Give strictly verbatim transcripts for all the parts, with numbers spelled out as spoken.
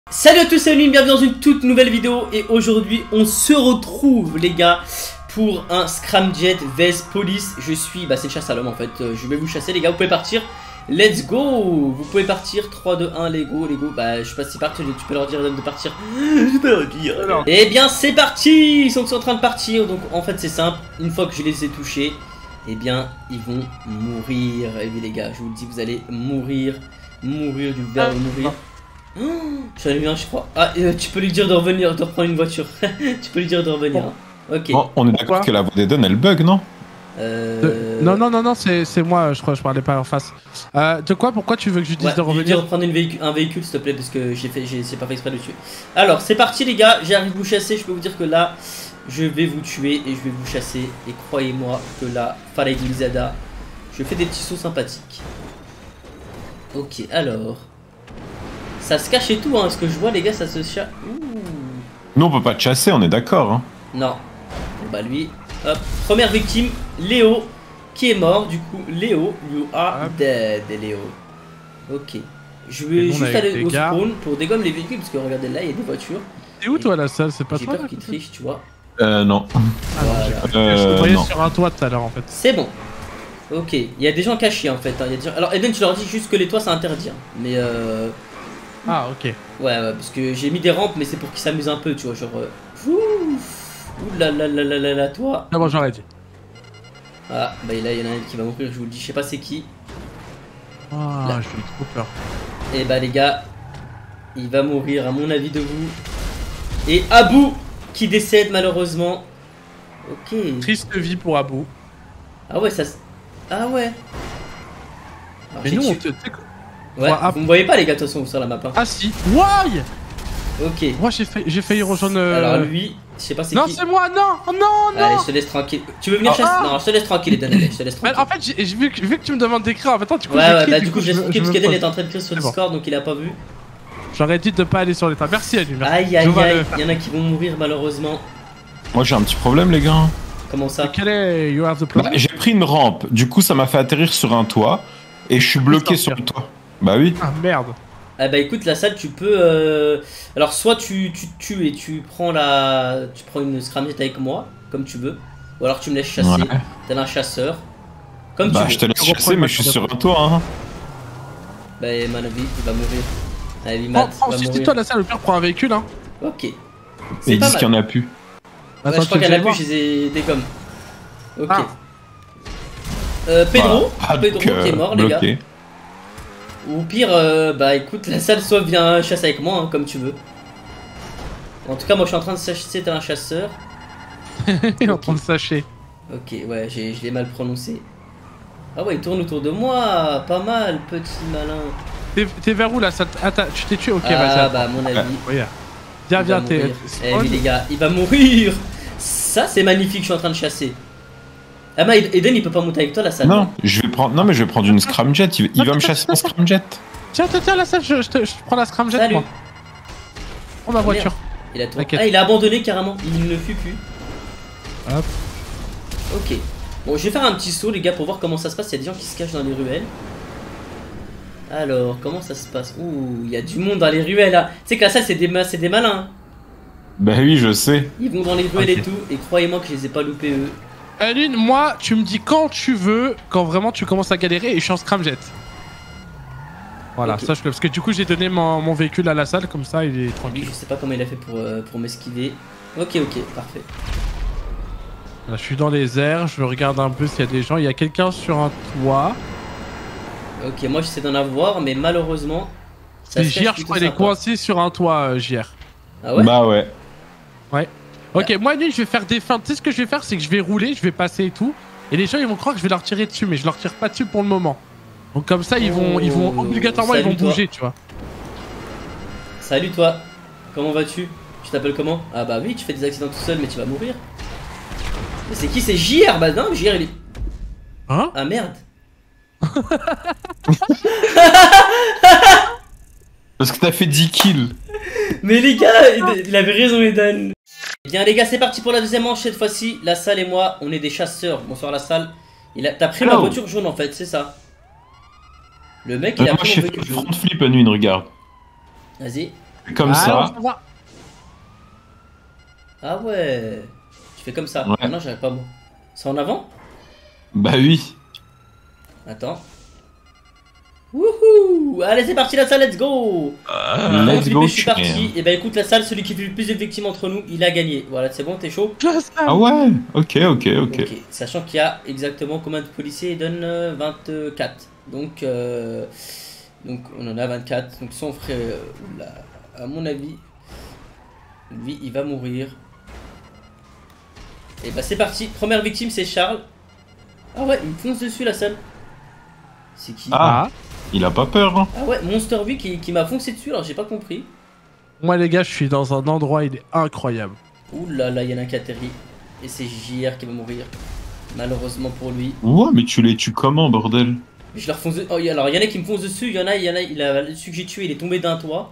Salut à tous, salut, bienvenue dans une toute nouvelle vidéo. Et aujourd'hui on se retrouve les gars pour un Scramjet vs Police. Je suis, bah c'est une chasse à l'homme en fait, je vais vous chasser les gars, vous pouvez partir. Let's go. Vous pouvez partir, trois, deux, un, les go, les go. Bah je sais pas si partent, tu peux leur dire de partir. Je peux leur dire. Et bien c'est parti. Ils sont en train de partir, donc en fait c'est simple. Une fois que je les ai touchés, et bien ils vont mourir. Et bien les gars, je vous le dis, vous allez mourir. Mourir du verbe mourir. Oh, j'en ai eu un je crois. Ah euh, tu peux lui dire de revenir, de reprendre une voiture. Tu peux lui dire de revenir hein. Ok bon, on est d'accord que la voix d'Eden elle bug non euh... de... Non non non non c'est moi je crois, je parlais pas en face. euh, De quoi, pourquoi tu veux que je dise ouais, de revenir? Dis de reprendre une véhicule, un véhicule s'il te plaît parce que j'ai fait, j'ai pas fait exprès de le tuer. Alors c'est parti les gars, j'arrive vous chasser, je peux vous dire que là je vais vous tuer et je vais vous chasser. Et croyez-moi que là, Farid Lizada, je fais des petits sauts sympathiques. Ok alors ça se cache et tout, hein, ce que je vois les gars, ça se chasse. Nous on peut pas te chasser, on est d'accord hein. Non. Bon, bah lui, hop, première victime, Léo, qui est mort, du coup, Léo, you are dead, Léo. Ok. Je vais bon, juste aller au gars. spawn pour dégommer les véhicules, parce que regardez là, il y a des voitures. T'es où toi la salle? C'est pas toi? J'ai peur qu'il triche, tu vois. Euh non. Ah, voilà. non euh, je te voyais non. sur un toit tout à l'heure en fait. C'est bon. Ok, il y a des gens cachés en fait. Hein. Il y a des gens... Alors Eden, tu leur dis juste que les toits c'est interdit. Hein. Mais euh... Ah ok. Ouais, ouais, parce que j'ai mis des rampes, mais c'est pour qu'ils s'amusent un peu, tu vois, genre... Euh... Ouf. Ouh là là là là là là, toi. Ah bon, j'aurais dit. Ah, bah là, il y en a un qui va mourir, je vous le dis, je sais pas c'est qui. Ah, j'ai eu trop peur. Et bah les gars, il va mourir à mon avis de vous. Et Abou qui décède malheureusement. Ok. Triste vie pour Abou. Ah ouais, ça... Ah ouais. Alors, mais nous, on te... Ouais, vous me voyez pas les gars, de toute façon, sur la map. Hein. Ah si. Why? Ok. Moi j'ai failli, j'ai failli rejoindre... Alors lui, je sais pas c'est qui. Non, c'est moi, non, non, non. Allez, je te laisse tranquille. Tu veux venir chasser? Non, je te laisse tranquille, Eden, allez, je te laisse tranquille. En fait, j'ai vu, vu que tu me demandes d'écrire, en fait, du coup, ouais, ouais, écrit, bah du du coup, coup je laisse tranquille parce qu'Eden est en train de écrire sur Discord, bon. donc il a pas vu. J'aurais dit de pas aller sur l'état. Merci à lui. Merci. Aïe, aïe, aïe, il y en a qui vont mourir malheureusement. Moi j'ai un petit problème les gars. Comment ça? Quel est you have the bah, j'ai pris une rampe, du coup ça m'a fait atterrir sur un toit et je suis bloqué sur le toit. Bah oui. Ah merde. Ah bah écoute, la salle tu peux euh... alors soit tu, tu tues et tu prends la tu prends une scramjet avec moi comme tu veux, ou alors tu me laisses chasser. Ouais. T'es un chasseur comme bah, tu veux. Je te laisse chasser mais je suis sur un toit hein. Bah mon avis il va mourir. Allez Matt oh, va si mourir. Toi la salle le pire prend un véhicule hein. Ok. Ils disent qu'il y en a plus. Ouais, Attends, je crois qu'il y en a plus, je les ai dégommes. Ok. Ah. Euh, Pedro, bah, Pedro qui est mort bloqué. Les gars. Ou pire, euh, bah écoute, la salle soit vient chasser avec moi, hein, comme tu veux. En tout cas, moi je suis en train de chasser, t'es un chasseur. Il est en train de sacher. Ok, ouais, je l'ai mal prononcé. Ah ouais, il tourne autour de moi, pas mal, petit malin. T'es vers où là? Attends, tu t'es tué? Ok, ah, vas-y. Ah bah, à mon avis. Ouais. Viens, viens, t'es. Eh oui, les gars, il va mourir. Ça, c'est magnifique, je suis en train de chasser. Ah bah Eden il peut pas monter avec toi la salle. Non, je vais prendre non mais je vais prendre une scramjet, il, il va me chasser en scramjet. Tiens, tiens, tiens la salle, je, je, te, je prends la scramjet. Salut. Moi. Prends ma voiture. Il a tout... Ah il a abandonné carrément, il ne fuit plus. Hop. Ok. Bon je vais faire un petit saut les gars pour voir comment ça se passe, il y a des gens qui se cachent dans les ruelles. Alors comment ça se passe? Ouh, il y a du monde dans les ruelles là. Tu sais que la salle c'est des, ma... des malins. Bah oui je sais. Ils vont dans les ruelles okay. Et tout, et croyez-moi que je les ai pas loupés eux. Aline, moi, tu me dis quand tu veux, quand vraiment tu commences à galérer et je suis en scramjet. Voilà, okay. Sache-le, parce que du coup j'ai donné mon, mon véhicule à la salle, comme ça il est tranquille. Je sais pas comment il a fait pour, euh, pour m'esquiver. Ok, ok, parfait. Là, je suis dans les airs, je regarde un peu s'il y a des gens. Il y a quelqu'un sur un toit. Ok, moi j'essaie d'en avoir, mais malheureusement... C'est J R, je crois, il est coincé sur un toit, euh, J R. Ah ouais? Bah ouais. Ouais. Ok, moi lui je vais faire des feintes. Tu sais ce que je vais faire, c'est que je vais rouler, je vais passer et tout. Et les gens ils vont croire que je vais leur tirer dessus, mais je leur tire pas dessus pour le moment. Donc comme ça ils vont, oh, ils vont obligatoirement ils vont toi. Bouger, tu vois. Salut toi, comment vas-tu? Tu t'appelles comment? Ah bah oui, tu fais des accidents tout seul, mais tu vas mourir. Mais c'est qui? C'est J R? Bah non, J R il est... Hein? Ah merde. Parce que t'as fait dix kills. Mais les gars, il avait raison Eden. Bien les gars, c'est parti pour la deuxième manche cette fois-ci. La salle et moi, on est des chasseurs. Bonsoir la salle. T'as pris ma voiture jaune en fait, c'est ça? Le mec il euh, a moi, pris je fais front flip à nuit, regarde. Vas-y. Comme Ah, ça. non, ça va. Ah ouais. Tu fais comme ça. Ouais. Ah non, j'arrive pas moi. C'est en avant? Bah oui. Attends. Wouhou! Allez, c'est parti la salle, let's go! Euh, Bon, let's Philippe, go. je suis parti. Et bah écoute, la salle, celui qui fait le plus de victimes entre nous, il a gagné. Voilà, c'est bon, t'es chaud? Ah ouais. Ok, ok, ok. Ok, sachant qu'il y a exactement combien de policiers? Il donne euh, vingt-quatre. Donc, euh, donc on en a vingt-quatre. Donc son frère, euh, oula, à mon avis, lui, il va mourir. Et bah c'est parti. Première victime, c'est Charles. Ah ouais, il me fonce dessus la salle. C'est qui? Ah. Il a pas peur, hein. Ah ouais, Monster V qui, qui m'a foncé dessus, alors j'ai pas compris. Moi, les gars, je suis dans un endroit, il est incroyable. Ouh là là, il y en a un qui atterrit. Et c'est J R qui va mourir. Malheureusement pour lui. Ouais, mais tu les tues comment, bordel? Je leur fonce. Oh, alors il y en a qui me foncent dessus, il y en a, il y en a, il a, celui que j'ai tué, il est tombé d'un toit.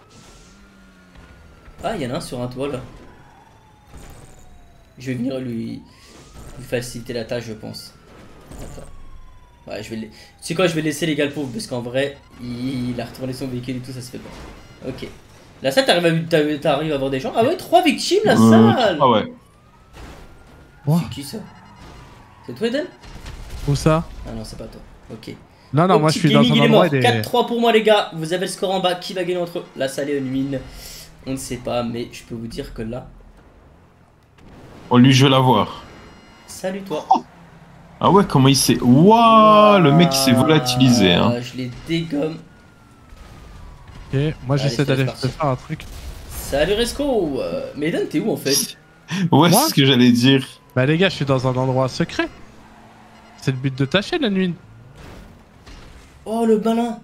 Ah, il y en a un sur un toit là. Je vais venir lui, lui faciliter la tâche, je pense. Attends. Ouais, je vais. Tu sais quoi, je vais laisser les gars le pauvre parce qu'en vrai, il, il a retourné son véhicule et tout, ça se fait pas. Ok. La salle, t'arrives à, t'arrives à voir des gens? Ah ouais, trois victimes la Euh, salle. Ah ouais. C'est qui ça? C'est toi, Eden? Où ça? Ah non, c'est pas toi. Ok. Non, non, Au moi, je petit suis dans gaming, un il est endroit, mort. il est... quatre trois pour moi, les gars. Vous avez le score en bas. Qui va gagner entre eux? La salle et une mine. On ne sait pas, mais je peux vous dire que là. Oh, lui, je vais l'avoir. Salut, toi. Ah ouais, comment il s'est... Waouh, le mec, il s'est volatilisé, hein. Je les dégomme. Ok, moi, Allez, j'essaie d'aller c'est parti. faire un truc. Salut, Resco. Euh, mais Eden, t'es où en fait? Ouais, Moi c'est ce que j'allais dire. Bah, les gars, je suis dans un endroit secret. C'est le but de ta chaîne, la nuit. Oh, le malin.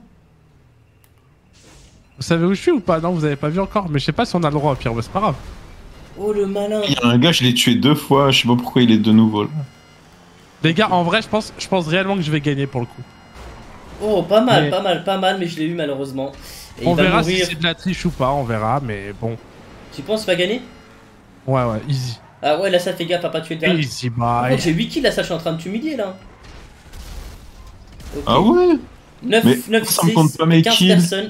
Vous savez où je suis ou pas? Non, vous avez pas vu encore. Mais je sais pas si on a le droit, au pire, mais c'est pas grave. Oh, le malin. Il y a un gars, je l'ai tué deux fois, je sais pas pourquoi il est de nouveau là. Les gars, en vrai, je pense, je pense réellement que je vais gagner pour le coup. Oh, pas mal, Mais- pas mal, pas mal, mais je l'ai eu malheureusement. Et On il va verra si mourir. c'est de la triche ou pas, on verra, mais bon. Tu penses qu'il va gagner? Ouais, ouais, easy. Ah ouais, là, ça fait gaffe à pas tuer derrière. Easy, Par bye. contre, j'ai huit kills là, ça, je suis en train de t'humilier là. Ok. Ah ouais? neuf, Mais neuf, ça me six, compte pas mes quinze kills. personnes.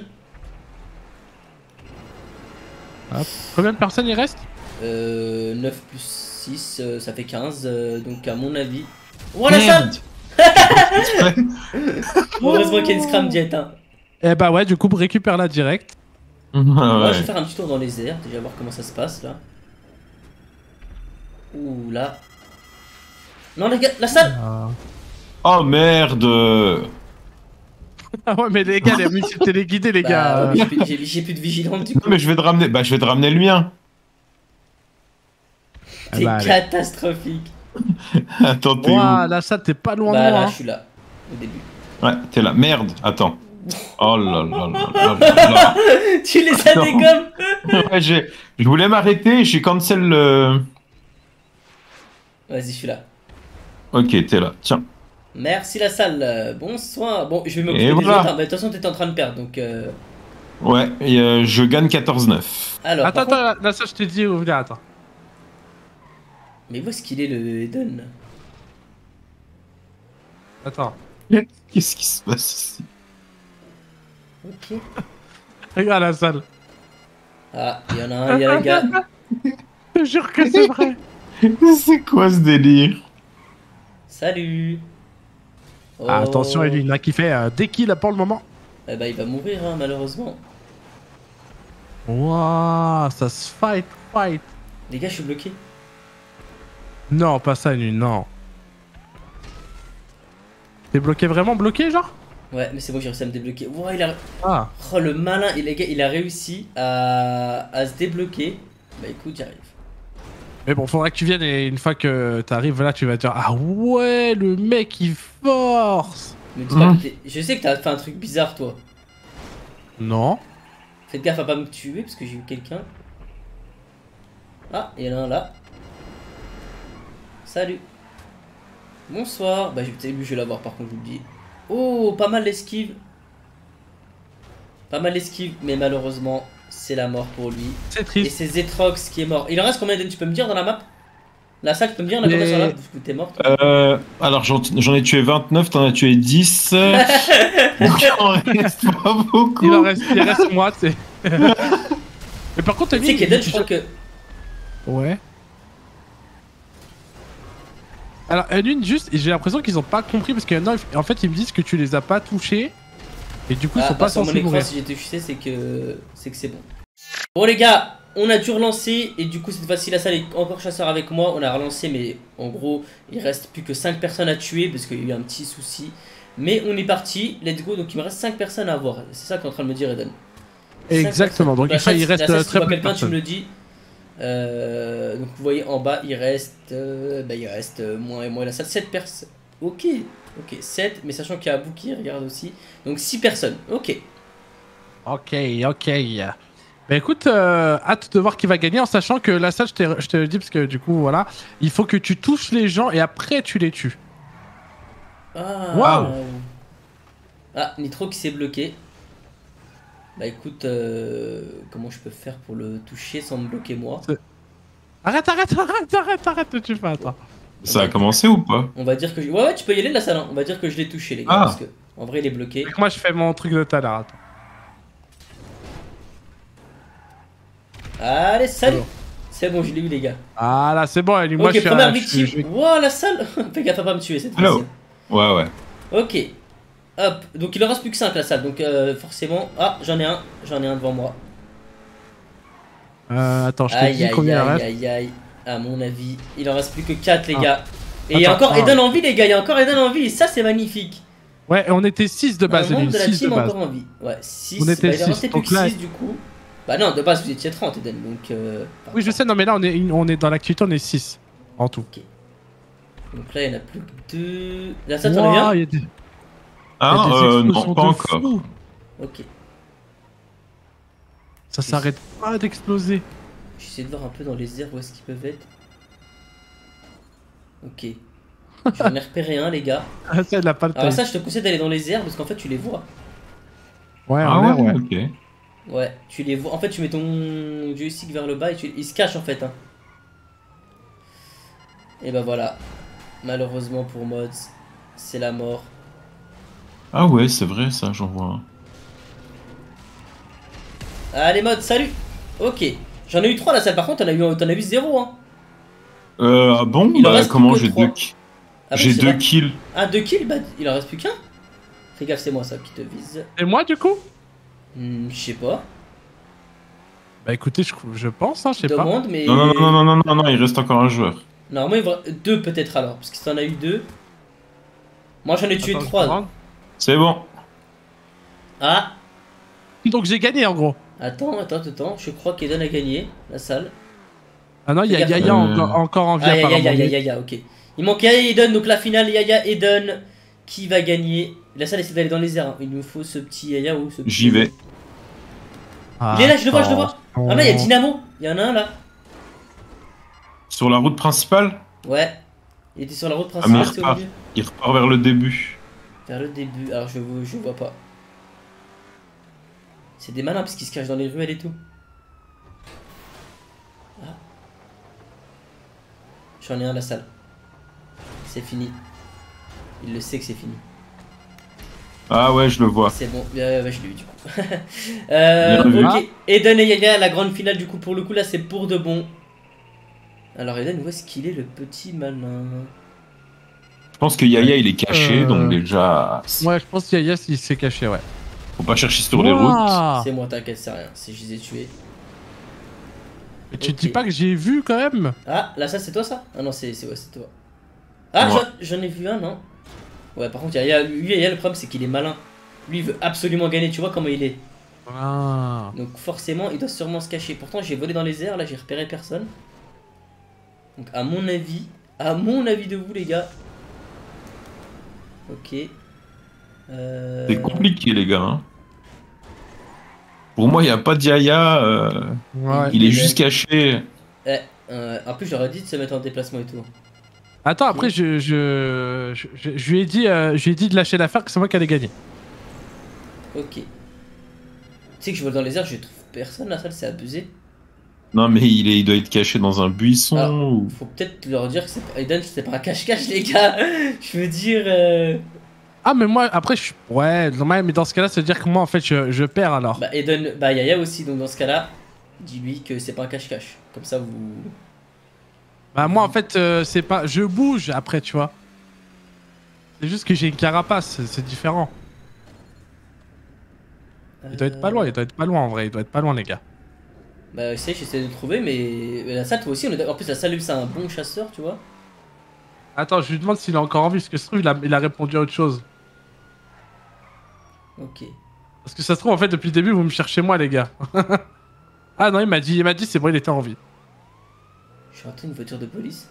Combien de personnes il reste? Euh, neuf plus six, euh, ça fait quinze. euh, donc, à mon avis. Oh la Merde. salle. Heureusement qu'il y a une scram jet. Hein. Eh bah ouais, du coup, récupère-la direct. Ah Moi, ouais. je vais faire un petit tour dans les airs, déjà voir comment ça se passe là. Ouh là. Non, les gars, la salle. Ah. Oh merde. Ah ouais, mais les gars, les missiles téléguidés, les Bah, gars. ouais, mais j'ai plus- j'ai j'ai plus de vigilante du Non coup. mais je vais te ramener, bah je vais te ramener le mien. Ah C'est bah, allez. catastrophique. Attends, t'es Ouah, la salle, t'es pas loin Bah de moi. là, hein. je suis là, au début. où? Ouais, t'es là. Merde, attends. Oh là là là là là là. Tu les as Non. dégommes. Ouais, j'ai... Je voulais m'arrêter, j'ai cancel le... Vas-y, je suis là. Ok, t'es là, tiens. Merci la salle. euh, Bonsoir. Bon, je vais Et m'occuper des voilà. autres. hein. Bah, de toute façon, t'étais en train de perdre, donc... Euh... Ouais, et euh, je gagne quatorze neuf. Alors, Attends, par attends, contre- la, la salle, je t'ai dit, oh, viens, attends. Mais où est-ce qu'il est, le Eden? Attends. Qu'est-ce qui se passe ici? Ok. Regarde la salle. Ah, il y en a un, il y a un gars. Je te jure que c'est vrai. C'est quoi ce délire? Salut. Oh. Ah, attention, il y en a qui fait euh, des kills pour le moment. Eh bah, il va mourir, hein, malheureusement. Wouah, ça se fight, fight. Les gars, je suis bloqué. Non, pas ça, nu, non. T'es bloqué, vraiment bloqué, genre? Ouais, mais c'est bon, j'ai réussi à me débloquer. Ouah, il a... Ah. Oh, le malin. Et les gars, il a réussi à, à se débloquer. Bah, écoute, j'arrive. Mais bon, faudra que tu viennes et une fois que t'arrives là, tu vas te dire ah ouais, le mec il force. Me dis pas Mmh. que t'es- Je sais que t'as fait un truc bizarre, toi. Non. Faites gaffe à pas me tuer parce que j'ai eu quelqu'un. Ah, il y en a un là. Salut. Bonsoir. Bah, j'ai- lui, je vais l'avoir par contre, je vous le dis. Oh, pas mal l'esquive. Pas mal l'esquive, mais malheureusement, c'est la mort pour lui. C'est Et triste. c'est Zetrox qui est mort. Il en reste combien, Eden? Tu peux me dire dans la map? La salle, tu peux me dire, on a combien Mais- sur la map? Parce que t'es mort. toi. Euh, alors j'en j'en ai tué vingt-neuf, t'en as tué dix. Donc il en reste pas beaucoup. Il en reste, il reste moi, tu sais. Mais par contre, Tu sais qu'Eden, je crois que. Ouais. Alors, Edwin, juste, j'ai l'impression qu'ils ont pas compris parce qu'il y en a, en fait, ils me disent que tu les as pas touchés. Et du coup, ils Ah, sont bah, pas sur mon censés écran, mourir. si j'ai touché, c'est que c'est que c'est bon. Bon, les gars, on a dû relancer. Et du coup, cette fois-ci, la salle est encore chasseur avec moi. On a relancé, mais en gros, il reste plus que cinq personnes à tuer parce qu'il y a eu un petit souci. Mais on est parti, let's go. Donc, il me reste cinq personnes à voir. C'est ça qu'est en train de me dire Eden. Exactement, donc bah, il, il reste là, euh, si très tu vois peu de quelqu'un, tu personnes. me le dis. Euh, donc vous voyez en bas il reste euh, bah, il reste euh, moi et moi la salle sept personnes. Ok, ok, sept, mais sachant qu'il y a Abou qui regarde aussi. Donc six personnes, ok. Ok, ok. Bah écoute, euh, hâte de voir qui va gagner en sachant que la salle, je, je te le dis parce que du coup, voilà, il faut que tu touches les gens et après tu les tues. Ah, Waouh. Ah, Nitro qui s'est bloqué. Bah écoute, euh, comment je peux faire pour le toucher sans me bloquer moi? Arrête, arrête, arrête, arrête, arrête, ne tue pas, attends. Ça a commencé ou pas? On va dire que je... Ouais, ouais, tu peux y aller de la salle, hein. On va dire que je l'ai touché, les gars, Ah. parce que en vrai il est bloqué. Donc moi je fais mon truc de tout à l'heure, attends. Allez, salut. Alors. C'est bon, je l'ai eu, les gars. Ah là, c'est bon, Ellie, moi Ok, je suis première à- victime. je suis- Wow, la salle. Fais gaffe à pas me tuer cette Hello. fois-ci. Ouais, ouais. Ok. Hop. Donc il en reste plus que cinq la salle. Donc euh, forcément. Ah, j'en ai un. J'en ai un devant moi. Euh, attends, je te Aïe dis aïe combien il aïe reste. aïe aïe. À mon avis, il en reste plus que quatre les Ah. gars. Et il y a Attends, encore ah. Eden en vie, les gars. Il y a encore Eden en vie. Et ça, c'est magnifique. Ouais, on était six de base, Un membre Ellie, de la six de team base. encore en vie. Ouais, six. On était Bah, il en six, restait plus donc que là- six du coup. Bah non, de base vous étiez trente Eden. Donc. Euh... Oui, je sais, non, mais là on est, on est dans l'activité, on est six en tout. Donc là, il n'y en a plus que deux. La salle, t'en as Wow, vu il y a des, il y a Ah, des euh, explosions non, pas de encore. fou. un Ok. Ça s'arrête pas d'exploser. J'essaie de voir un peu dans les airs où est-ce qu'ils peuvent être. Ok. J'en ai repéré un, les gars. Ah, ça, il a pas le Alors temps. ça, je te conseille d'aller dans les airs parce qu'en fait, tu les vois. Ouais, Ah en ouais, l'air, ouais. ok. Ouais, tu les vois. En fait, tu mets ton joystick vers le bas et tu... ils se cachent en fait. Hein. Et bah voilà. Malheureusement pour Mods, c'est la mort. Ah ouais, c'est vrai, ça, j'en vois un. Allez, Mods, salut. Ok. J'en ai eu trois la salle. Par contre, t'en as eu, t'en as eu zéro. Hein. Euh, ah bon? Il en Bah, reste comment plus que j'ai trois. deux kills? Ah, bon, J'ai c'est deux pas- kills. Ah, deux kills. Bah, il en reste plus qu'un. Fais gaffe, c'est moi ça qui te vise. Et moi, du coup? Hmm, je sais pas. Bah écoutez, je, je pense, hein, je sais pas. Demande, mais. Non, non, non, non, non, non, non, il reste encore un joueur. Normalement, il va... deux peut-être alors. Parce que si t'en as eu deux. Moi, j'en ai tué Attends, je trois. demande. C'est bon. Ah. Donc j'ai gagné en gros. Attends, attends, attends. Je crois qu'Eden a gagné la salle. Ah non, il y a Fais gaffe. Yaya Euh. encore, encore en vie Ah, Yaya, apparemment. Yaya, Yaya, ok. Il manque Yaya Eden, donc la finale, Yaya Eden. Qui va gagner? La salle essaie d'aller dans les airs. Hein. Il nous faut ce petit Yaya ou ce petit. J'y vais. Ah, Il est là, je le vois, je le vois. attention. Ah là, il y a Dynamo. Il y en a un là. Sur la route principale, Ouais. Il était sur la route Ah, mais principale, il c'est au repart. milieu. il repart vers le début. Vers le début. Alors, je, vois- je vois pas. C'est des malins parce qu'ils se cachent dans les ruelles et tout. Ah. J'en ai un à la salle. C'est fini. Il le sait que c'est fini. Ah ouais, je le vois. C'est bon, euh, ouais, je l'ai eu du coup. euh, Bien vu. ok, Eden et Yaya, la grande finale du coup pour le coup là c'est pour de bon. Alors Eden, où est-ce qu'il est le petit malin? Je pense que Yaya, il est caché, Euh. donc déjà, Ouais, je pense que Yaya il s'est caché, ouais. faut pas chercher sur les routes. Ouah. C'est moi, t'inquiète, c'est rien, si je les ai tués. Mais tu Ok. te dis pas que j'ai vu quand même? Ah, là ça c'est toi ça? Ah non, c'est c'est- ouais, c'est toi. Ah, Ouais. j'en- j'en ai vu un, non? Ouais, par contre, Yaya, lui, Yaya, le problème c'est qu'il est malin. Lui, il veut absolument gagner, tu vois comment il est. Ah. Donc forcément, il doit sûrement se cacher. Pourtant, j'ai volé dans les airs, là, j'ai repéré personne. Donc à mon avis, à mon avis de vous les gars. Ok. Euh... C'est compliqué, les gars. Hein. Pour moi, il n'y a pas de Yaya. euh, Ouais. il est il est- juste caché. Eh, euh, en plus, j'aurais dit de se mettre en déplacement et tout. Attends, après, je, je, je, je- je lui ai dit, euh, je lui ai dit de lâcher l'affaire, que c'est moi qui allais gagner. Ok. Tu sais que je vole dans les airs, je trouve personne, la salle, c'est abusé. Non, mais il, est, il doit être caché dans un buisson. Alors, ou... Faut peut-être leur dire que c'est pas... Eden, c'est pas un cache-cache, les gars. Je veux dire... euh, Ah, mais moi, après, je suis. Ouais, normal, mais dans ce cas-là, ça veut dire que moi, en fait, je, je perds alors. Bah, Eden, bah, Yaya aussi, donc dans ce cas-là. Dis-lui que c'est pas un cache-cache. Comme ça, vous... Bah moi en fait euh, c'est pas... Je bouge après tu vois. C'est juste que j'ai une carapace, c'est différent. Il doit être pas loin, il doit être pas loin en vrai, il doit être pas loin les gars. Bah essaye, j'essaie de trouver, mais la salle toi aussi, on est... en plus la salle c'est un bon chasseur, tu vois. Attends, je lui demande s'il a encore envie, parce que ça se trouve il a, il a répondu à autre chose. Ok. Parce que ça se trouve en fait depuis le début vous me cherchez moi les gars. Ah non il m'a dit, il m'a dit c'est bon il était en vie. Je suis entré une voiture de police.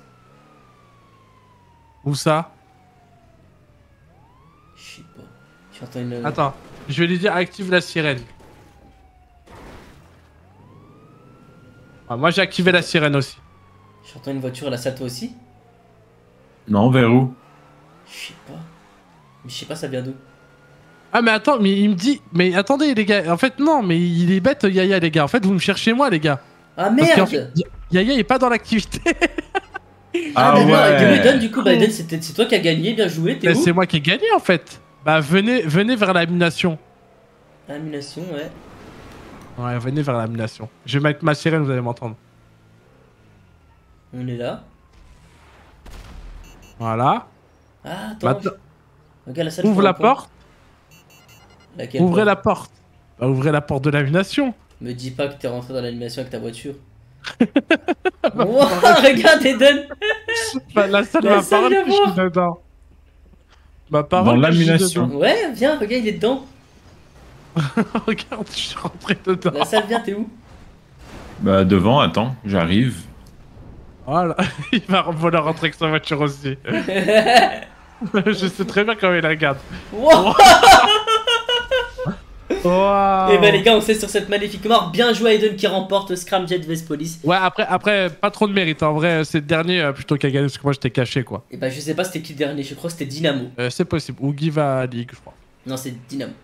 Où ça? Je sais pas. Je suis entré une... Attends, je vais lui dire active la sirène. Ah, moi j'ai activé la sirène aussi. Je suis entré une voiture à la salle toi aussi. Non, vers où? Je sais pas. Mais je sais pas ça vient d'où. Ah mais attends, mais il me dit... Mais attendez les gars, en fait non, mais il est bête Yaya les gars. En fait vous me cherchez moi les gars. Ah Parce qu'en merde fait, Yaya est pas dans l'activité. Ah, Ah d'accord, ouais. Eden du coup, bah Eden c'est c'est toi qui as gagné, bien joué, t'es où? C'est moi qui ai gagné en fait. Bah venez, venez vers l'amination. Amination, ouais. Ouais, venez vers l'amination. Je vais mettre ma sirène, vous allez m'entendre. On est là. Voilà. Ah attends. Maintenant, je- Regarde la salle. ouvre pour la un point. porte. Laquelle Ouvrez porte la porte. Bah ouvrez la porte de l'amination. Me dis pas que t'es rentré dans l'animation avec ta voiture. Wow, regarde Eden. Bah, la salle La m'a salle parlé vient que je suis dedans. Ma parole Dans que je suis l'amination. dedans. Ouais, viens, regarde, il est dedans. Regarde, je suis rentré dedans. La salle vient, t'es où? Bah devant, attends, j'arrive. Voilà, il va vouloir rentrer avec sa voiture aussi. Je sais très bien comment il la regarde. Wow. Wow. Et bah les gars, on sait sur cette magnifique mort. Bien joué à Eden qui remporte Scramjet vs Police. Ouais, après, après, pas trop de mérite. En vrai, c'est le dernier euh, plutôt qu'à gagner parce que moi j'étais caché quoi. Et bah je sais pas c'était qui le dernier, je crois que c'était Dynamo. Euh, c'est possible. Ou Give à League, je crois. Non, c'est Dynamo.